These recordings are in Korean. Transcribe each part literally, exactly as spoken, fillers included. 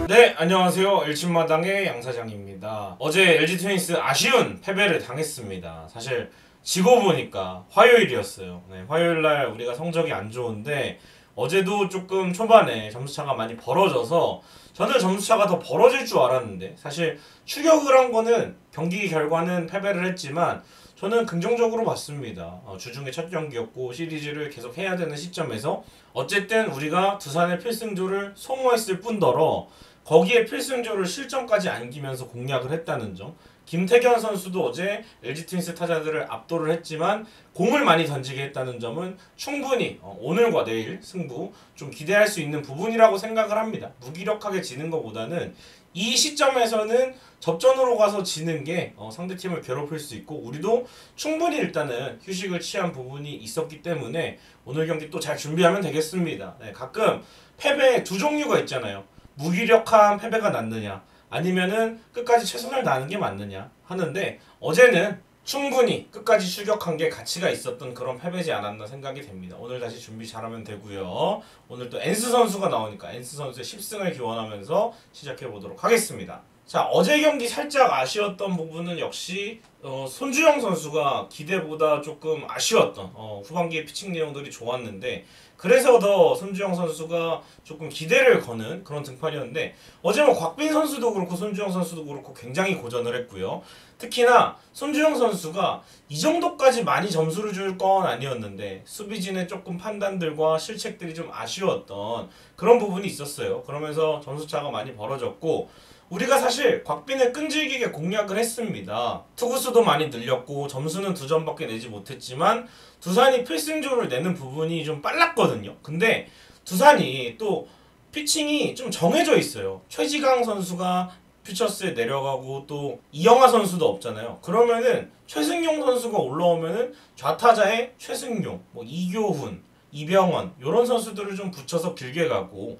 네, 안녕하세요. 일침마당의 양사장입니다. 어제 엘지 트윈스 아쉬운 패배를 당했습니다. 사실 지고 보니까 화요일이었어요. 네, 화요일날 우리가 성적이 안 좋은데 어제도 조금 초반에 점수차가 많이 벌어져서 저는 점수차가 더 벌어질 줄 알았는데 사실 추격을 한 거는 경기 결과는 패배를 했지만 저는 긍정적으로 봤습니다. 어, 주중에 첫 경기였고 시리즈를 계속 해야 되는 시점에서 어쨌든 우리가 두산의 필승조를 소모했을 뿐더러 거기에 필승조를 실점까지 안기면서 공략을 했다는 점. 김태견 선수도 어제 엘지 트윈스 타자들을 압도를 했지만 공을 많이 던지게 했다는 점은 충분히 어, 오늘과 내일 승부 좀 기대할 수 있는 부분이라고 생각을 합니다. 무기력하게 지는 것보다는 이 시점에서는 접전으로 가서 지는 게 어, 상대팀을 괴롭힐 수 있고 우리도 충분히 일단은 휴식을 취한 부분이 있었기 때문에 오늘 경기 또 잘 준비하면 되겠습니다. 네, 가끔 패배 두 종류가 있잖아요. 무기력한 패배가 낫느냐 아니면은 끝까지 최선을 다하는 게 맞느냐 하는데 어제는 충분히 끝까지 추격한 게 가치가 있었던 그런 패배지 않았나 생각이 됩니다. 오늘 다시 준비 잘하면 되고요. 오늘 또 엔스 선수가 나오니까 엔스 선수의 십 승을 기원하면서 시작해보도록 하겠습니다. 자, 어제 경기 살짝 아쉬웠던 부분은 역시 어, 손주영 선수가 기대보다 조금 아쉬웠던 어, 후반기의 피칭 내용들이 좋았는데 그래서 더 손주영 선수가 조금 기대를 거는 그런 등판이었는데 어제 뭐 곽빈 선수도 그렇고 손주영 선수도 그렇고 굉장히 고전을 했고요. 특히나 손주영 선수가 이 정도까지 많이 점수를 줄 건 아니었는데 수비진의 조금 판단들과 실책들이 좀 아쉬웠던 그런 부분이 있었어요. 그러면서 점수차가 많이 벌어졌고 우리가 사실 곽빈을 끈질기게 공략을 했습니다. 투구수도 많이 늘렸고 점수는 두 점밖에 내지 못했지만 두산이 필승조를 내는 부분이 좀 빨랐거든요. 근데 두산이 또 피칭이 좀 정해져 있어요. 최지강 선수가 퓨처스에 내려가고 또 이영하 선수도 없잖아요. 그러면은 최승용 선수가 올라오면은 좌타자에 최승용, 뭐 이교훈, 이병헌 이런 선수들을 좀 붙여서 길게 가고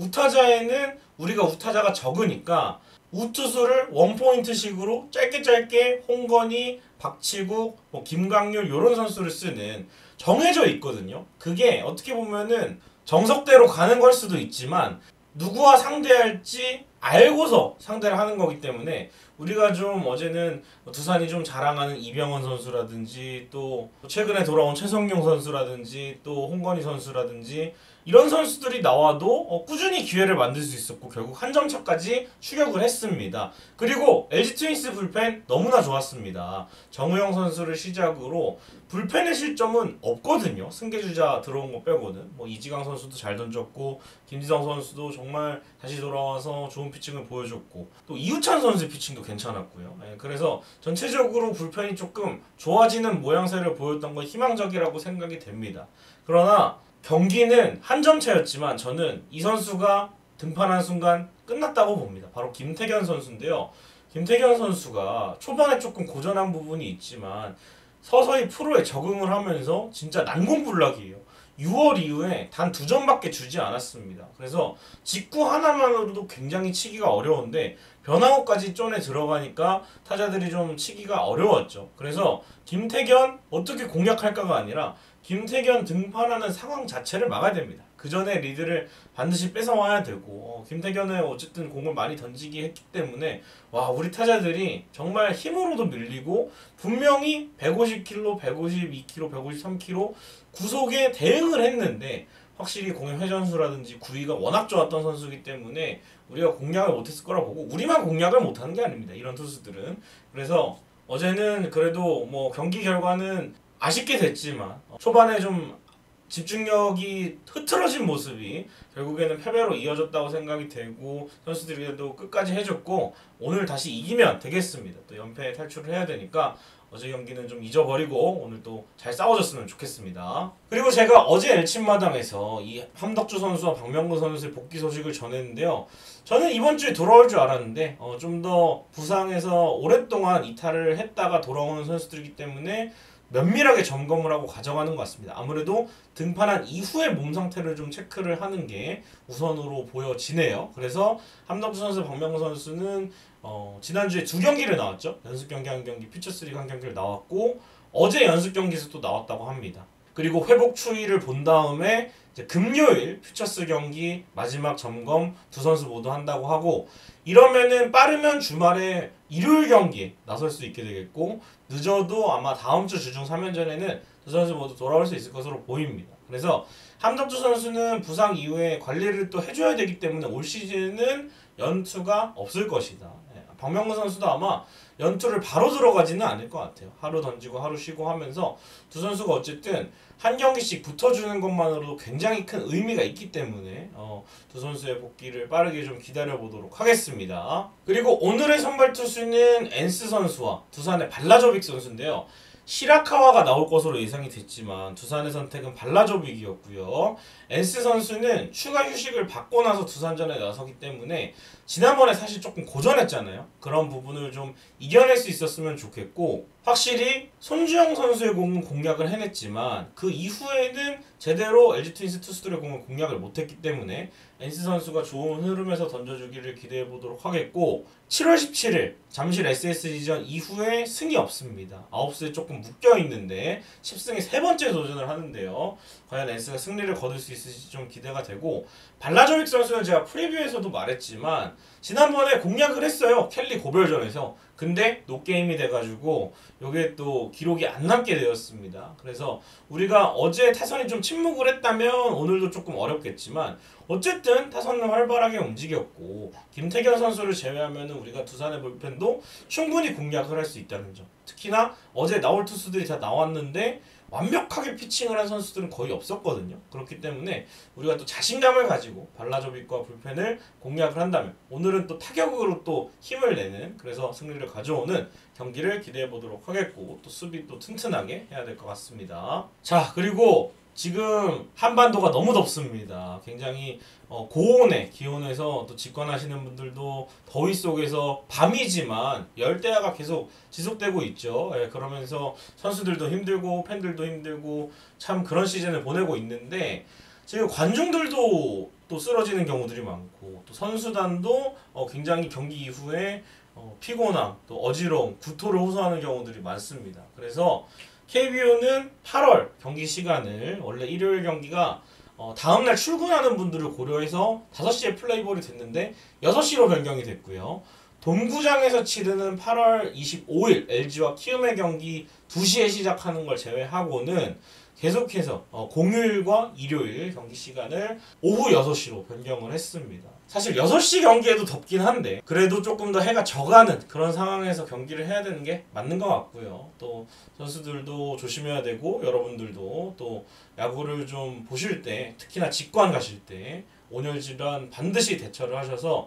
우타자에는 우리가 우타자가 적으니까 우투수를 원포인트식으로 짧게 짧게 홍건희, 박치국, 뭐 김강률 이런 선수를 쓰는 정해져 있거든요. 그게 어떻게 보면은 정석대로 가는 걸 수도 있지만 누구와 상대할지 알고서 상대를 하는 거기 때문에 우리가 좀 어제는 두산이 좀 자랑하는 이병헌 선수라든지 또 최근에 돌아온 최성용 선수라든지 또 홍건희 선수라든지 이런 선수들이 나와도 어, 꾸준히 기회를 만들 수 있었고 결국 한 점 차까지 추격을 했습니다. 그리고 엘지 트윈스 불펜 너무나 좋았습니다. 정우영 선수를 시작으로 불펜의 실점은 없거든요. 승계주자 들어온 거 빼고는 뭐 이지강 선수도 잘 던졌고 김지성 선수도 정말 다시 돌아와서 좋은 피칭을 보여줬고 또 이우찬 선수의 피칭도 괜찮았고요. 예, 그래서 전체적으로 불펜이 조금 좋아지는 모양새를 보였던 건 희망적이라고 생각이 됩니다. 그러나 경기는 한 점 차였지만 저는 이 선수가 등판한 순간 끝났다고 봅니다. 바로 김태견 선수인데요. 김태견 선수가 초반에 조금 고전한 부분이 있지만 서서히 프로에 적응을 하면서 진짜 난공불락이에요. 유월 이후에 단 두 점밖에 주지 않았습니다. 그래서 직구 하나만으로도 굉장히 치기가 어려운데 변화구까지 쫀에 들어가니까 타자들이 좀 치기가 어려웠죠. 그래서 김태견 어떻게 공략할까가 아니라 김태견 등판하는 상황 자체를 막아야 됩니다. 그 전에 리드를 반드시 뺏어와야 되고 어, 김태견은 어쨌든 공을 많이 던지기 했기 때문에 와 우리 타자들이 정말 힘으로도 밀리고 분명히 백오십 킬로미터, 백오십이 킬로미터, 백오십삼 킬로미터 구속에 대응을 했는데 확실히 공의 회전수라든지 구위가 워낙 좋았던 선수이기 때문에 우리가 공략을 못했을 거라 보고 우리만 공략을 못하는 게 아닙니다. 이런 투수들은. 그래서 어제는 그래도 뭐 경기 결과는 아쉽게 됐지만 초반에 좀 집중력이 흐트러진 모습이 결국에는 패배로 이어졌다고 생각이 되고 선수들이 도 끝까지 해줬고 오늘 다시 이기면 되겠습니다. 또 연패 탈출을 해야 되니까 어제 경기는 좀 잊어버리고 오늘 또 잘 싸워줬으면 좋겠습니다. 그리고 제가 어제 엘침마당에서 이 함덕주 선수와 박명근 선수의 복귀 소식을 전했는데요. 저는 이번 주에 돌아올 줄 알았는데 어, 좀 더 부상에서 오랫동안 이탈을 했다가 돌아오는 선수들이기 때문에 면밀하게 점검을 하고 가져가는 것 같습니다. 아무래도 등판한 이후의 몸 상태를 좀 체크를 하는 게 우선으로 보여지네요. 그래서 함덕주 선수, 박명근 선수는 어, 지난주에 두 경기를 나왔죠. 연습 경기 한 경기, 퓨처스리그 한 경기를 나왔고 어제 연습 경기에서 또 나왔다고 합니다. 그리고 회복 추이를 본 다음에 이제 금요일 퓨처스 경기 마지막 점검 두 선수 모두 한다고 하고, 이러면은 빠르면 주말에 일요일 경기에 나설 수 있게 되겠고, 늦어도 아마 다음 주 주중 삼 연전에는 두 선수 모두 돌아올 수 있을 것으로 보입니다. 그래서 함덕주 선수는 부상 이후에 관리를 또 해줘야 되기 때문에 올 시즌은 연투가 없을 것이다. 박명근 선수도 아마 연투를 바로 들어가지는 않을 것 같아요. 하루 던지고 하루 쉬고 하면서 두 선수가 어쨌든 한 경기씩 붙어주는 것만으로도 굉장히 큰 의미가 있기 때문에 어, 두 선수의 복귀를 빠르게 좀 기다려보도록 하겠습니다. 그리고 오늘의 선발 투수는 엔스 선수와 두산의 발라조빅 선수인데요. 시라카와가 나올 것으로 예상이 됐지만 두산의 선택은 발라조빅이었고요. 엔스 선수는 추가 휴식을 받고 나서 두산전에 나서기 때문에 지난번에 사실 조금 고전했잖아요. 그런 부분을 좀 이겨낼 수 있었으면 좋겠고, 확실히 손주영 선수의 공은 공략을 해냈지만 그 이후에는 제대로 엘지 트윈스 투수들의 공을 공략을 못했기 때문에 엔스 선수가 좋은 흐름에서 던져주기를 기대해보도록 하겠고, 칠월 십칠일 잠실 에스에스지전 이후에 승이 없습니다. 아홉 수에 조금 묶여있는데 십 승에 세 번째 도전을 하는데요. 과연 엔스가 승리를 거둘 수 있을지 좀 기대가 되고, 발라조빅 선수는 제가 프리뷰에서도 말했지만 지난번에 공략을 했어요. 켈리 고별전에서. 근데 노게임이 돼가지고 요게 또 기록이 안 남게 되었습니다. 그래서 우리가 어제 타선이 좀 침묵을 했다면 오늘도 조금 어렵겠지만 어쨌든 타선은 활발하게 움직였고, 김태경 선수를 제외하면 우리가 두산의 불펜도 충분히 공략을 할 수 있다는 점. 특히나 어제 나올 투수들이 다 나왔는데 완벽하게 피칭을 한 선수들은 거의 없었거든요. 그렇기 때문에 우리가 또 자신감을 가지고 발라조빅과 불펜을 공략을 한다면 오늘은 또 타격으로 또 힘을 내는, 그래서 승리를 가져오는 경기를 기대해 보도록 하겠고, 또 수비 또 튼튼하게 해야 될 것 같습니다. 자, 그리고 지금 한반도가 너무 덥습니다. 굉장히 어, 고온의 기온에서 또 직관하시는 분들도 더위 속에서 밤이지만 열대야가 계속 지속되고 있죠. 예, 그러면서 선수들도 힘들고 팬들도 힘들고 참 그런 시즌을 보내고 있는데, 지금 관중들도 또 쓰러지는 경우들이 많고, 또 선수단도 어, 굉장히 경기 이후에 어, 피곤함, 또 어지러움, 구토를 호소하는 경우들이 많습니다. 그래서 케이비오는 팔월 경기 시간을, 원래 일요일 경기가 어, 다음날 출근하는 분들을 고려해서 다섯 시에 플레이볼이 됐는데 여섯 시로 변경이 됐고요. 돔구장에서 치르는 팔월 이십오일 엘지와 키움의 경기 두 시에 시작하는 걸 제외하고는 계속해서 어, 공휴일과 일요일 경기 시간을 오후 여섯 시로 변경을 했습니다. 사실 여섯 시 경기에도 덥긴 한데 그래도 조금 더 해가 져가는 그런 상황에서 경기를 해야 되는 게 맞는 것 같고요. 또 선수들도 조심해야 되고, 여러분들도 또 야구를 좀 보실 때, 특히나 직관 가실 때 온열 질환 반드시 대처를 하셔서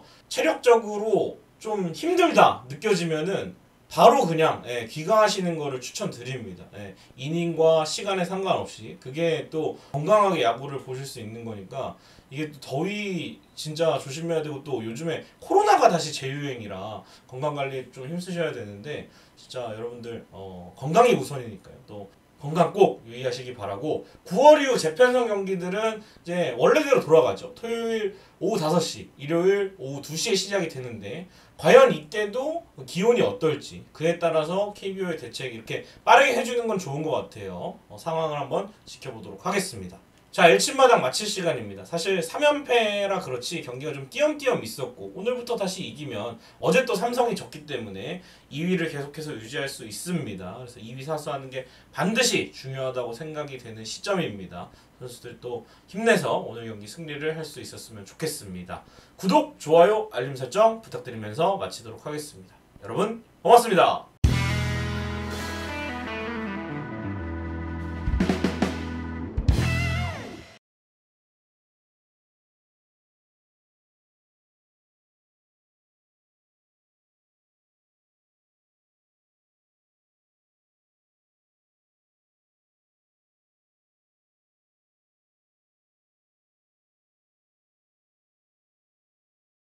체력적으로 좀 힘들다 느껴지면은 바로 그냥 예, 귀가하시는 거를 추천드립니다. 예, 이닝과 시간에 상관없이 그게 또 건강하게 야구를 보실 수 있는 거니까. 이게 또 더위 진짜 조심해야 되고, 또 요즘에 코로나가 다시 재유행이라 건강관리 좀 힘쓰셔야 되는데 진짜 여러분들 어, 건강이 우선이니까요. 또 건강 꼭 유의하시기 바라고, 구월 이후 재편성 경기들은 이제 원래대로 돌아가죠. 토요일 오후 다섯 시, 일요일 오후 두 시에 시작이 되는데 과연 이때도 기온이 어떨지, 그에 따라서 케이비오의 대책 이렇게 빠르게 해주는 건 좋은 것 같아요. 어, 상황을 한번 지켜보도록 하겠습니다. 자, 엘침마당 마칠 시간입니다. 사실 삼 연패라 그렇지 경기가 좀 띄엄띄엄 있었고, 오늘부터 다시 이기면 어제 또 삼성이 졌기 때문에 이 위를 계속해서 유지할 수 있습니다. 그래서 이 위 사수하는 게 반드시 중요하다고 생각이 되는 시점입니다. 선수들 또 힘내서 오늘 경기 승리를 할 수 있었으면 좋겠습니다. 구독, 좋아요, 알림 설정 부탁드리면서 마치도록 하겠습니다. 여러분 고맙습니다.